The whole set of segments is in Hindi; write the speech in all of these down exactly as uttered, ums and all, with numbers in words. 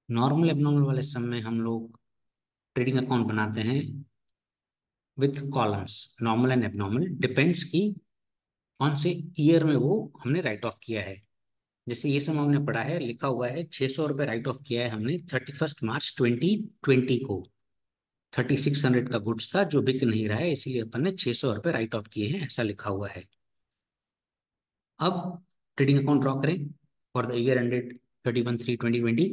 नॉर्मल एबनॉर्मल वाले सम में हम लोग ट्रेडिंग अकाउंट बनाते हैं with columns, normal and abnormal, depends की कौन से ईयर में वो हमने राइट ऑफ किया है। जैसे ये सम हमने पढ़ा है, लिखा हुआ है छह सौ रुपये राइट ऑफ किया है हमने thirty first March twenty twenty को। थर्टी सिक्स हंड्रेड का गुड्स था जो बिक नहीं रहा है, इसीलिए अपन ने छह सौ रुपये राइट ऑफ किए हैं, ऐसा लिखा हुआ है। अब ट्रेडिंग अकाउंट ड्रॉ करें for the year ended thirty one three twenty twenty.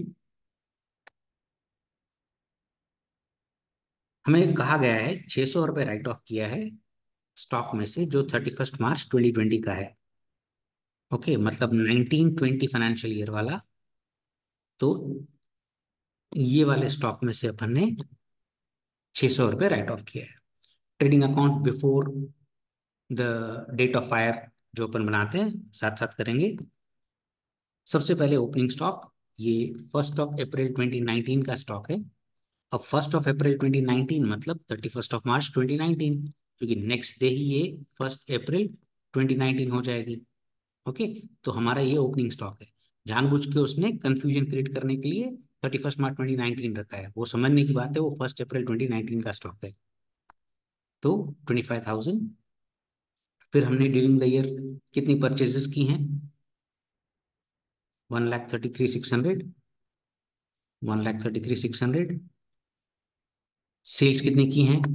हमें कहा गया है छह सौ रुपये राइट ऑफ किया है स्टॉक में से जो thirty first March twenty twenty का है। ओके, मतलब नाइनटीन ट्वेंटी फाइनेंशियल ईयर वाला। तो ये वाले स्टॉक में से अपन ने छह सौ रुपये राइट ऑफ किया है। Trading account before the date of fire जो अपन बनाते हैं साथ साथ करेंगे। सबसे पहले ओपनिंग स्टॉक, ये first of April twenty nineteen का स्टॉक है। अब first of April twenty nineteen मतलब thirty first of March twenty nineteen, क्योंकि नेक्स्ट डे ही ये फर्स्ट अप्रैल ट्वेंटी नाइनटीन हो जाएगी। ओके, तो हमारा ये ओपनिंग स्टॉक है। जानबूझ के उसने कंफ्यूजन क्रिएट करने के लिए thirty first March twenty nineteen रखा है, वो समझने की बात है, वो फर्स्ट अप्रैल ट्वेंटी नाइनटीन का स्टॉक है। तो ट्वेंटी फाइव थाउजेंड। फिर हमने ड्यूरिंग द ईयर कितनी परचेजेस की हैं? One lakh thirty three six hundred. One lakh thirty three six hundred. Sales कितनी की हैं?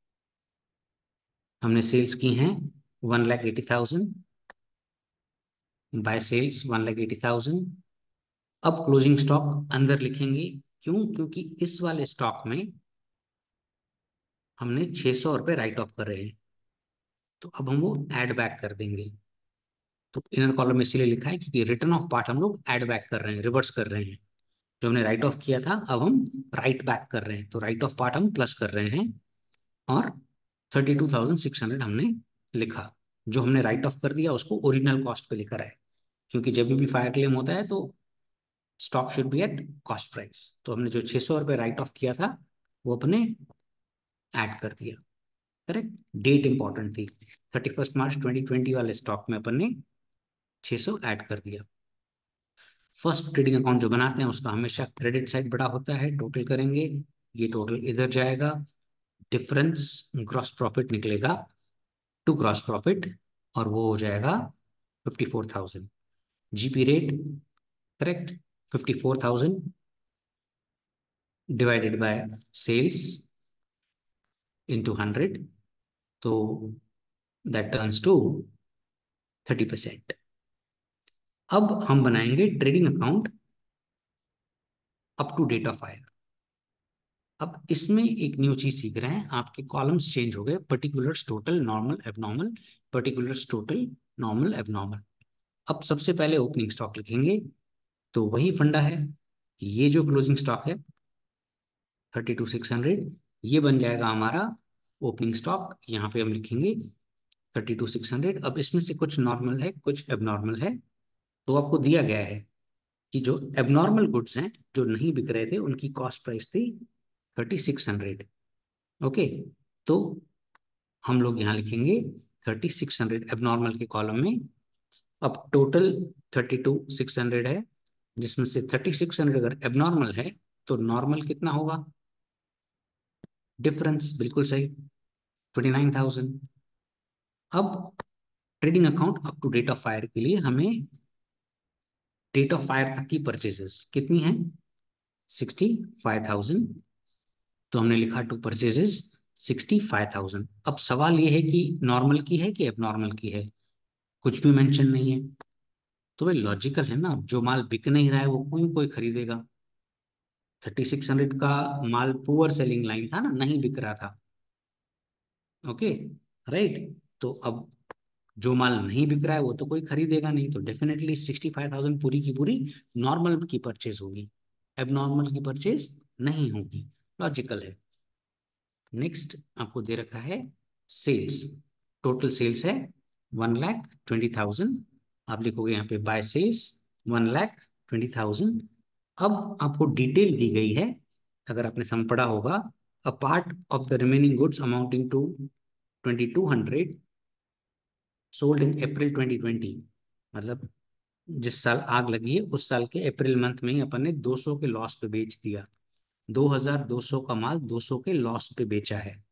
हमने सेल्स की हैं one lakh eighty thousand. By sales one lakh eighty thousand. अब क्लोजिंग स्टॉक अंदर लिखेंगे। क्यों? क्योंकि इस वाले स्टॉक में हमने छह सौ रुपये राइट ऑफ कर रहे हैं, तो अब हम वो ऐड बैक कर देंगे। तो इनर कॉलम में इसीलिए लिखा है क्योंकि रिटर्न ऑफ पार्ट हम लोग ऐड बैक कर रहे हैं, रिवर्स कर रहे हैं। जो हमने राइट ऑफ किया था अब हम राइट बैक कर रहे हैं, तो राइट ऑफ पार्ट हम प्लस कर रहे हैं। और thirty two thousand six hundred हमने लिखा। जो हमने राइट ऑफ कर दिया उसको ओरिजिनल कॉस्ट पे लिखा है, क्योंकि जब भी फायर क्लेम होता है तो stock should be at cost price. तो हमने जो छह सौ रुपये राइट ऑफ किया था वो अपने ऐड कर दिया। करेक्ट, डेट इंपॉर्टेंट थी। Thirty first March twenty twenty वाले स्टॉक में अपन ने छह सौ ऐड कर दिया। फर्स्ट ट्रेडिंग अकाउंट जो बनाते हैं उसका हमेशा क्रेडिट साइड बड़ा होता है, टोटल करेंगे, ये टोटल इधर जाएगा, डिफरेंस ग्रॉस प्रॉफिट निकलेगा टू ग्रॉस प्रॉफिट, और वो हो जाएगा fifty four thousand. GP rate, correct, fifty four thousand divided by sales into hundred, तो that turns to thirty percent. अब हम बनाएंगे trading account up to date of fire. अब इसमें एक न्यू चीज सीख रहे हैं, आपके कॉलम्स चेंज हो गए, particulars total normal abnormal, particulars total normal abnormal. अब सबसे पहले ओपनिंग स्टॉक लिखेंगे, तो वही फंडा है कि ये जो क्लोजिंग स्टॉक है थर्टी टू सिक्स हंड्रेड, ये बन जाएगा हमारा ओपनिंग स्टॉक। यहाँ पे हम लिखेंगे थर्टी टू सिक्स हंड्रेड। अब इसमें से कुछ नॉर्मल है कुछ एबनॉर्मल है, तो आपको दिया गया है कि जो एबनॉर्मल गुड्स हैं जो नहीं बिक रहे थे उनकी कॉस्ट प्राइस थी थर्टी सिक्स हंड्रेड। ओके, तो हम लोग यहाँ लिखेंगे थर्टी सिक्स हंड्रेड एबनॉर्मल के कॉलम में। अब total thirty two six hundred है, जिसमें से थर्टी सिक्स हंड्रेड अगर एबनॉर्मल है तो नॉर्मल कितना होगा? डिफरेंस, बिल्कुल सही, ट्वेंटी नाइन थाउजेंड। अब trading account up to date of fire के लिए हमें डेट ऑफ फायर तक की परचेजेस कितनी है? Sixty five thousand. तो हमने लिखा to purchases sixty five thousand. अब सवाल ये है कि नॉर्मल की है कि एबनॉर्मल की है, कुछ भी मेंशन नहीं है। तो भाई लॉजिकल है ना, जो माल बिक नहीं रहा है वो क्यों कोई खरीदेगा? थर्टी सिक्स हंड्रेड का माल पुअर सेलिंग लाइन था ना, नहीं बिक रहा था। Okay, right. तो अब जो माल नहीं बिक रहा है वो तो कोई खरीदेगा नहीं, तो डेफिनेटली सिक्सटी फाइव थाउजेंड पूरी की पूरी नॉर्मल की परचेज होगी, एबनॉर्मल की परचेज नहीं होगी। लॉजिकल है। नेक्स्ट आपको दे रखा है सेल्स। टोटल सेल्स है वन लाख ट्वेंटी थाउजेंड। आप लिखोगे यहाँ पे by sales one lakh twenty thousand. अब आपको डिटेल दी गई है, अगर आपने सम पढ़ा होगा, a part of the remaining goods amounting to twenty two hundred sold in April twenty twenty, मतलब जिस साल आग लगी है उस साल के अप्रैल मंथ में ही अपन ने दो सौ के लॉस पे बेच दिया। दो हज़ार दो सौ का माल दो सौ के लॉस पे बेचा है,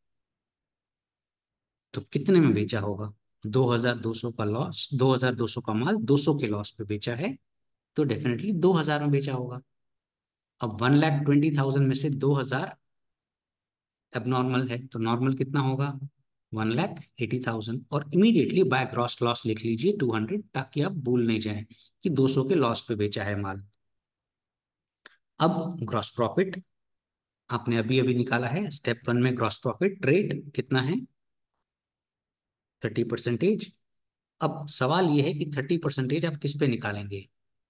तो कितने में बेचा होगा? दो हज़ार दो सौ का लॉस, दो हज़ार दो सौ का माल दो सौ के लॉस पे बेचा है, तो डेफिनेटली दो हज़ार में बेचा होगा। अब वन लाख ट्वेंटी थाउजेंड में से दो हज़ार अब नॉर्मल है, तो नॉर्मल कितना होगा? One lakh eighty thousand. और इमीडिएटली बाय ग्रॉस लॉस लिख लीजिए टू हंड्रेड, ताकि आप भूल नहीं जाएं कि दो सौ के लॉस पे बेचा है माल। अब ग्रॉस प्रॉफिट आपने अभी अभी निकाला है, स्टेप वन में ग्रॉस प्रॉफिट रेट कितना है? Thirty percentage. अब सवाल यह है कि थर्टी परसेंटेज आप किस पे निकालेंगे?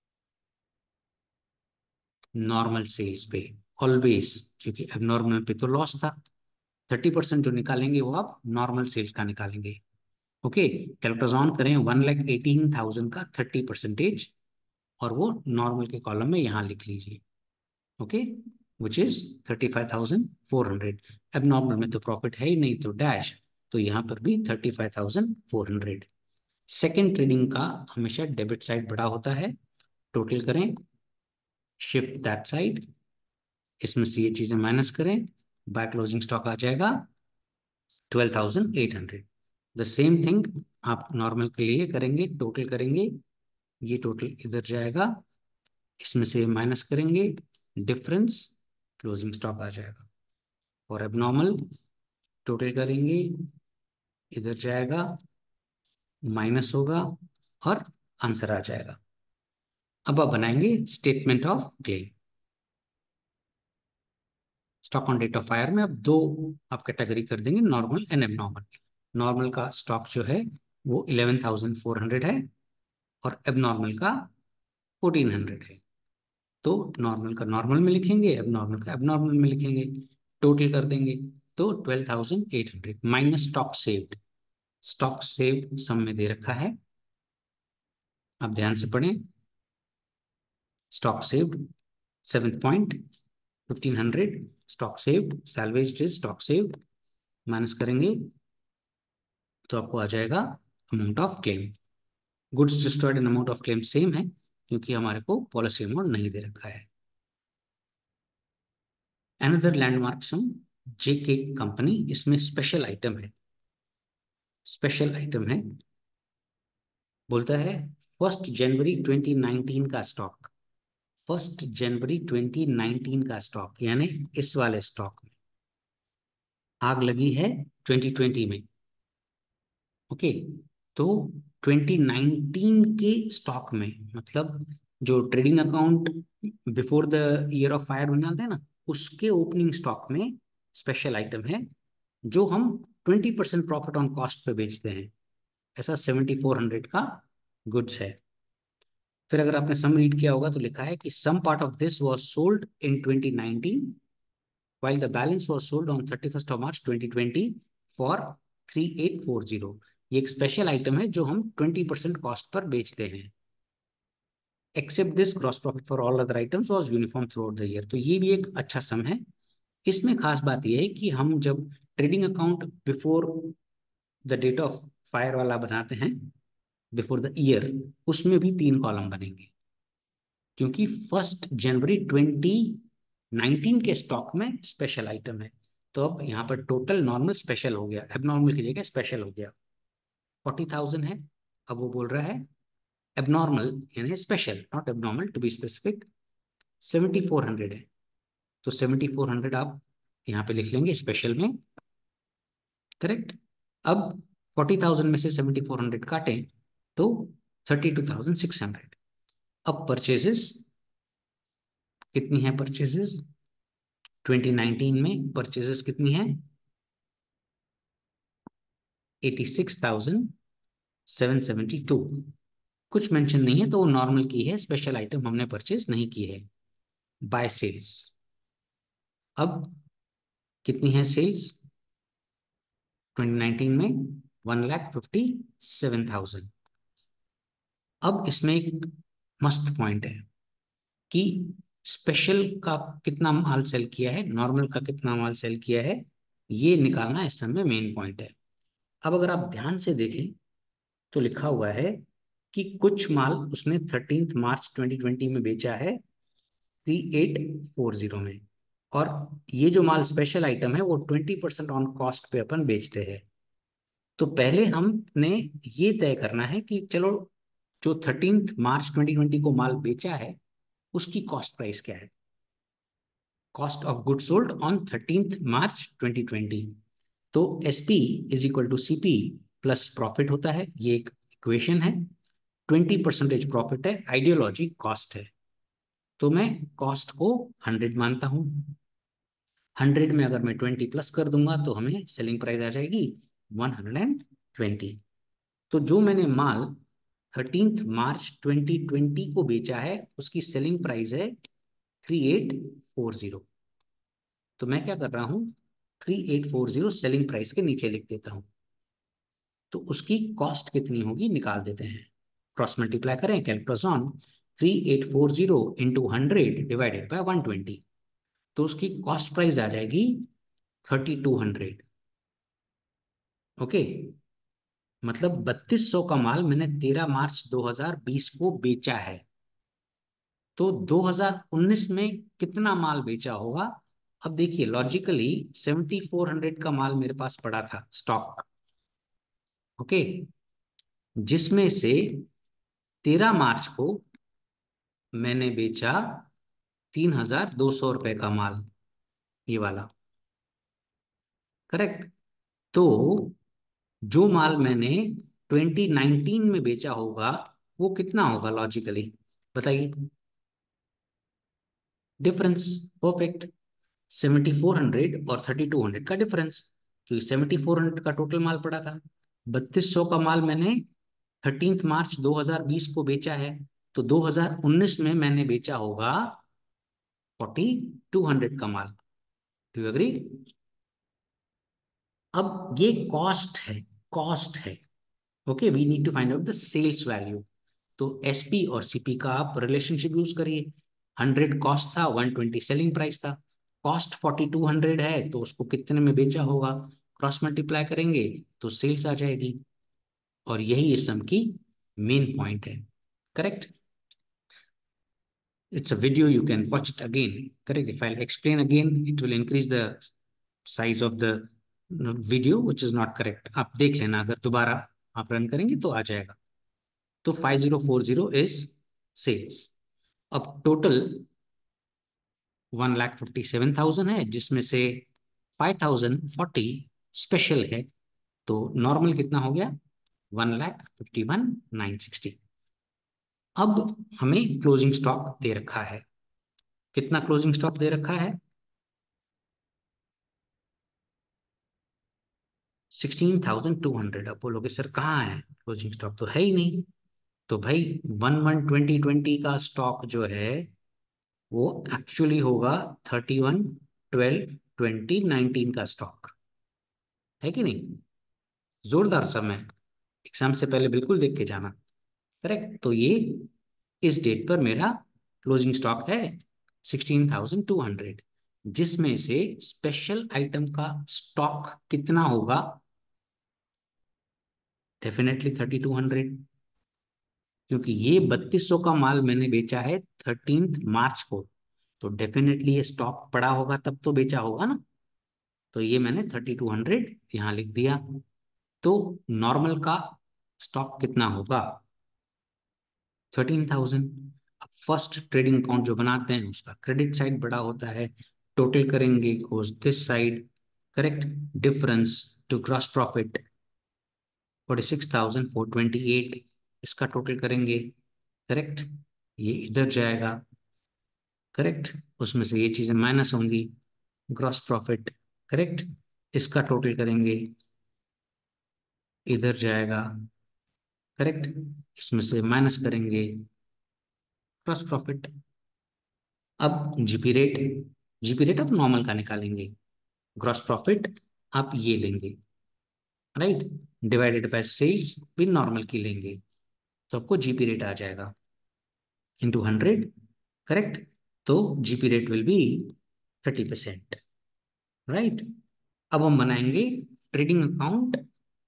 नॉर्मल सेल्स पे, ऑलवेज, क्योंकि अब नॉर्मल पे तो लॉस था। थर्टी परसेंट जो निकालेंगे वो आप नॉर्मल सेल्स का निकालेंगे। ओके, कैलकुलेटर ऑन करें, वन लैख एटीन थाउजेंड का थर्टी परसेंटेज, और वो नॉर्मल के कॉलम में यहाँ लिख लीजिए। Okay, which is thirty five thousand four hundred. अब नॉर्मल में तो प्रॉफिट है ही नहीं, तो डैश, तो यहाँ पर भी thirty five thousand four hundred. Second trading का हमेशा डेबिट साइड बड़ा होता है। टोटल करें, शिफ्ट दैट साइड, इसमें से ये चीजें माइनस करें, बाय क्लोजिंग स्टॉक आ जाएगा twelve thousand eight hundred. The same thing आप नॉर्मल के लिए करेंगे, टोटल करेंगे, ये टोटल इधर जाएगा, इसमें से माइनस करेंगे, डिफरेंस क्लोजिंग स्टॉक आ जाएगा। और अब नॉर्मल टोटल करेंगे, इधर जाएगा, माइनस होगा, और आंसर आ जाएगा। अब आप बनाएंगे statement of claim. Stock on date of fire में अब दो आप कैटेगरी कर देंगे, नॉर्मल एंड एबनॉर्मल। नॉर्मल का स्टॉक जो है वो इलेवन थाउजेंड फोर हंड्रेड है, और एबनॉर्मल का फोर्टीन हंड्रेड है। तो नॉर्मल का नॉर्मल में लिखेंगे, एबनॉर्मल का एबनॉर्मल में लिखेंगे, टोटल कर देंगे, तो twelve thousand eight hundred, minus stock saved. Stock saved sum में दे रखा है, आप ध्यान से पढ़ें। Stock saved seven point fifteen hundred, stock saved, salvage is stock saved, minus करेंगे तो आपको आ जाएगा amount of claim. Goods destroyed and amount of claim same है, क्योंकि हमारे को पॉलिसी अमाउंट नहीं दे रखा है। Another landmark sum, JK company, इसमें स्पेशल आइटम है। स्पेशल आइटम है, बोलता है फर्स्ट जनवरी ट्वेंटी नाइनटीन का स्टॉक। फर्स्ट जनवरी ट्वेंटी नाइनटीन का स्टॉक, यानी इस वाले स्टॉक में आग लगी है ट्वेंटी ट्वेंटी में। ओके, तो ट्वेंटी नाइनटीन के स्टॉक में, मतलब जो trading account before the year of fire बनाते हैं ना, उसके ओपनिंग स्टॉक में स्पेशल आइटम है, जो हम twenty percent profit on cost पे बेचते हैं। ऐसा सेवेंटी फोर हंड्रेड का गुड्स है। फिर अगर आपने सम रीड किया होगा तो लिखा है कि sum part of this was sold in twenty nineteen while the balance was sold on thirty first of March twenty twenty for three eight four zero. ये एक स्पेशल आइटम है जो हम ट्वेंटी परसेंट कॉस्ट पर बेचते हैं। Except this gross profit for all other items was uniform throughout the year. तो ये भी एक अच्छा सम है। इसमें खास बात यह है कि हम जब trading account before the date of fire वाला बनाते हैं, बिफोर द ईयर, उसमें भी तीन कॉलम बनेंगे, क्योंकि फर्स्ट जनवरी ट्वेंटी नाइनटीन के स्टॉक में स्पेशल आइटम है। तो अब यहाँ पर टोटल नॉर्मल स्पेशल हो गया, एबनॉर्मल की जगह स्पेशल हो गया। फोर्टी थाउजेंड है, अब वो बोल रहा है एबनॉर्मल यानी special, not abnormal to be specific, seventy four hundred है। तो सेवेंटी फोर हंड्रेड आप यहाँ पे लिख लेंगे स्पेशल में, करेक्ट। अब फोर्टी थाउजेंड में से सेवेंटी फोर हंड्रेड काटें तो thirty two thousand six hundred. अब परचेजेस कितनी है? परचेजेस ट्वेंटी नाइनटीन में परचेजेस कितनी है? Eighty six thousand seven seventy two. कुछ मेंशन नहीं है, तो वो नॉर्मल की है, स्पेशल आइटम हमने परचेज नहीं की है। बाय सेल्स, अब कितनी है सेल्स ट्वेंटी नाइनटीन में? One lakh fifty seven thousand. अब इसमें एक मस्त पॉइंट है कि स्पेशल का कितना माल सेल किया है, नॉर्मल का कितना माल सेल किया है, ये निकालना इस समय मेन पॉइंट है। अब अगर आप ध्यान से देखें तो लिखा हुआ है कि कुछ माल उसने थर्टींथ मार्च ट्वेंटी ट्वेंटी में बेचा है थ्री एट फोर जीरो में, और ये जो माल स्पेशल आइटम है वो ट्वेंटी परसेंट ऑन कॉस्ट पे अपन बेचते हैं। तो पहले हमने ये तय करना है कि चलो, जो थर्टींथ मार्च ट्वेंटी ट्वेंटी को माल बेचा है उसकी कॉस्ट प्राइस क्या है, cost of good sold on thirteenth March twenty twenty. तो S P is equal to C P plus profit होता है, ये एक इक्वेशन है। ट्वेंटी परसेंटेज प्रॉफिट है, आइडियोलॉजी कॉस्ट है, तो मैं कॉस्ट को हंड्रेड मानता हूं। हंड्रेड में अगर मैं ट्वेंटी प्लस कर दूंगा तो हमें सेलिंग प्राइस आ जाएगी वन हंड्रेड एंड ट्वेंटी। तो जो मैंने माल थर्टींथ मार्च ट्वेंटी ट्वेंटी को बेचा है उसकी सेलिंग प्राइस है थ्री एट फोर जीरो। तो मैं क्या कर रहा हूँ, three eight four zero selling price के नीचे लिख देता हूँ। तो उसकी कॉस्ट कितनी होगी निकाल देते हैं, क्रॉस मल्टीप्लाई करें, calculus on, three eight four zero into hundred divided by one twenty. तो उसकी कॉस्ट प्राइस आ जाएगी थर्टी टू हंड्रेड। ओके, मतलब बत्तीस सौ का माल मैंने तेरह मार्च दो हज़ार बीस को बेचा है। तो दो हज़ार उन्नीस में कितना माल बेचा होगा? अब देखिए लॉजिकली सेवेंटी फोर हंड्रेड का माल मेरे पास पड़ा था स्टॉक। ओके, जिसमें से तेरह मार्च को मैंने बेचा तीन हजार दो सौ रुपए का माल, ये वाला, करेक्ट। तो जो माल मैंने ट्वेंटी नाइनटीन में बेचा होगा वो कितना होगा लॉजिकली, बताइए। Difference, perfect. Seventy four hundred और थर्टी टू हंड्रेड का डिफरेंस, क्योंकि सेवेंटी फोर हंड्रेड का टोटल माल पड़ा था, बत्तीस सौ का माल मैंने थर्टींथ मार्च दो हज़ार बीस को बेचा है, तो दो हज़ार उन्नीस में मैंने बेचा होगा फोर्टी टू हंड्रेड का माल। Do you agree? अब ये कॉस्ट है, कॉस्ट है। Okay, we need to find out the sales value. तो एसपी और सीपी का आप रिलेशनशिप यूज करिए। हंड्रेड कॉस्ट था, वन ट्वेंटी सेलिंग प्राइस था। कॉस्ट फोर्टी टू हंड्रेड है तो उसको कितने में बेचा होगा, क्रॉस मल्टीप्लाई करेंगे तो सेल्स आ जाएगी। और यही इस सम की मेन पॉइंट है, correct. It's a video, you can watch it again. Correct. If I'll explain again, it will increase the size of the video, which is not correct. आप देख लेना, अगर दोबारा आप रन करेंगे तो आ जाएगा। तो five zero four zero is sales. अब total one lakh fifty seven thousand है, जिसमें से फाइव थाउजेंड फोर्टी स्पेशल है। तो नॉर्मल कितना हो गया, one lakh fifty one nine sixty. अब हमें क्लोजिंग स्टॉक दे रखा है, कितना क्लोजिंग स्टॉक दे रखा है, सिक्सटीन थाउजेंड टू हंड्रेड। अब बोलोगे सर कहाँ है, क्लोजिंग स्टॉक तो है ही नहीं। तो भाई वन वन ट्वेंटी ट्वेंटी का स्टॉक जो है वो एक्चुअली होगा thirty one twelve twenty nineteen का स्टॉक, है कि नहीं? जोरदार समय, एग्जाम से पहले बिल्कुल देख के जाना, करेक्ट। तो ये इस डेट पर मेरा क्लोजिंग स्टॉक है सिक्सटीन थाउजेंड टू हंड्रेड, जिसमें से स्पेशल आइटम का स्टॉक कितना होगा, डेफिनेटली थर्टी टू हंड्रेड। क्योंकि ये बत्तीस सौ का माल मैंने बेचा है थर्टींथ मार्च को, तो डेफिनेटली ये स्टॉक पड़ा होगा तब तो बेचा होगा ना। तो ये मैंने थर्टी टू हंड्रेड यहाँ लिख दिया। तो नॉर्मल का स्टॉक कितना होगा, थर्टीन थाउजेंड। अब फर्स्ट ट्रेडिंग अकाउंट जो बनाते हैं उसका क्रेडिट साइड बड़ा होता है, टोटल करेंगे goes this side, correct. Difference to gross profit forty six thousand four twenty eight, इसका टोटल करेंगे, करेक्ट। ये इधर जाएगा, करेक्ट, उसमें से ये चीजें माइनस होंगी, ग्रॉस प्रॉफिट, करेक्ट। इसका टोटल करेंगे, इधर जाएगा, करेक्ट, इसमें से माइनस करेंगे, ग्रॉस प्रॉफिट। अब जीपी रेट, जीपी रेट आप नॉर्मल का निकालेंगे, ग्रॉस प्रॉफिट आप ये लेंगे, राइट, डिवाइडेड बाय सेल्स भी नॉर्मल की लेंगे, तो आपको जीपी रेट आ जाएगा इंटू हंड्रेड, करेक्ट। तो GP rate will be thirty percent, right. अब हम बनाएंगे trading account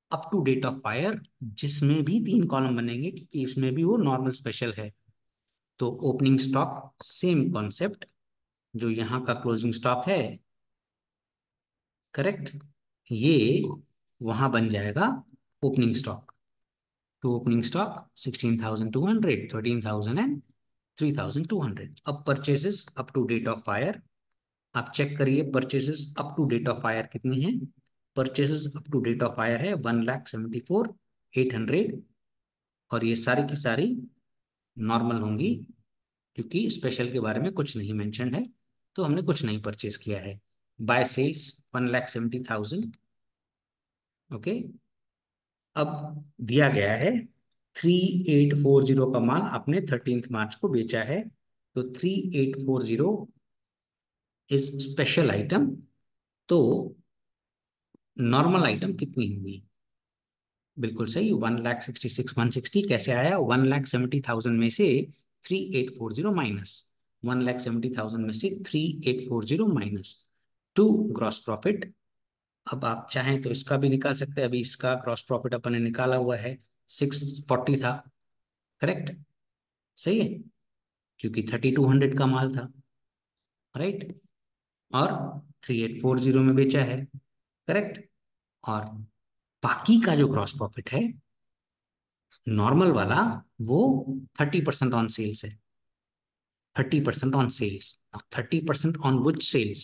up to date of fire, जिसमें भी तीन कॉलम बनेंगे क्योंकि इसमें भी वो नॉर्मल स्पेशल है। तो ओपनिंग स्टॉक सेम कॉन्सेप्ट, जो यहाँ का क्लोजिंग स्टॉक है, करेक्ट, ये वहां बन जाएगा ओपनिंग स्टॉक। तो opening stock sixteen thousand two hundred, thirteen thousand and three thousand two hundred. अब purchases up to date of fire, आप चेक करिए purchases up to date of fire कितनी है। Purchases up to date of fire है one lakh seventy four eight hundred, और ये सारी की सारी नॉर्मल होंगी क्योंकि स्पेशल के बारे में कुछ नहीं मेंशन है, तो हमने कुछ नहीं परचेज किया है। By sales one lakh seventy thousand. Okay, अब दिया गया है थ्री एट फोर जीरो का माल आपने थर्टींथ मार्च को बेचा है, तो three eight four zero is special item. तो नॉर्मल आइटम कितनी होगी? बिल्कुल सही, one lakh sixty six one sixty. कैसे आया? वन लाख सेवेंटी थाउजेंड में से three eight four zero minus, one lakh seventy thousand में से three eight four zero minus to gross profit. अब आप चाहें तो इसका भी निकाल सकते हैं। अभी इसका ग्रॉस प्रॉफिट अपन ने निकाला हुआ है, सिक्स फोर्टी था, करेक्ट, सही है, क्योंकि थर्टी टू हंड्रेड का माल था, राइट, और थ्री एट फोर जीरो में बेचा है, करेक्ट। और बाकी का जो ग्रॉस प्रॉफिट है नॉर्मल वाला, वो थर्टी परसेंट ऑन सेल्स है, thirty percent on sales. Thirty percent on which sales?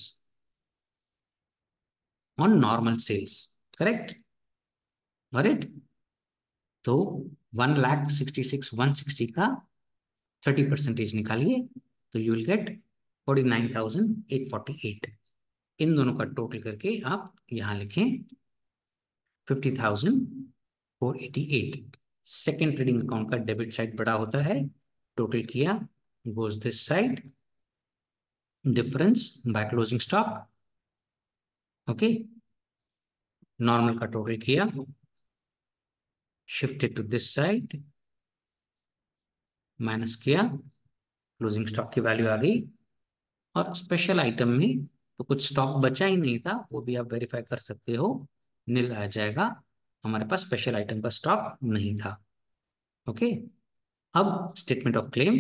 On normal sales, correct, right. तो one lakh sixty six one sixty का थर्टी परसेंटेज निकालिए, तो you will get forty nine thousand eight forty eight. इन दोनों का टोटल करके आप यहाँ लिखें fifty thousand four eighty eight. Second trading account का डेबिट साइड बड़ा होता है, टोटल किया goes this side, difference by closing stock. Okay, normal का टोटल किया, shifted to this side, minus किया, क्लोजिंग स्टॉक की वैल्यू आ गई। और स्पेशल आइटम में तो कुछ स्टॉक बचा ही नहीं था, वो भी आप वेरीफाई कर सकते हो, नील आ जाएगा, हमारे पास स्पेशल आइटम का स्टॉक नहीं था। ओके, अब statement of claim,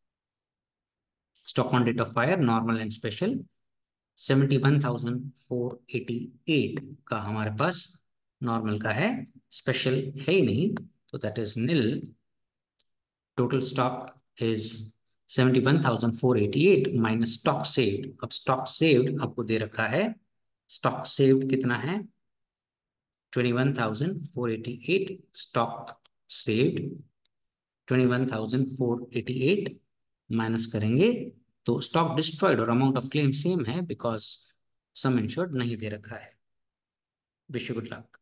stock on date of fire normal and special seventy one thousand four eighty eight का हमारे पास नॉर्मल का है, स्पेशल है ही नहीं, तो that is nil. Total stock is seventy one thousand four eighty eight minus stock saved. अब स्टॉक सेव्ड आपको दे रखा है, स्टॉक सेव्ड कितना है? Twenty one thousand four eighty eight stock saved, twenty one thousand four eighty eight minus करेंगे तो स्टॉक डिस्ट्रॉयड और अमाउंट ऑफ क्लेम सेम है बिकॉज सम इंश्योर्ड नहीं दे रखा है। Wish you good luck.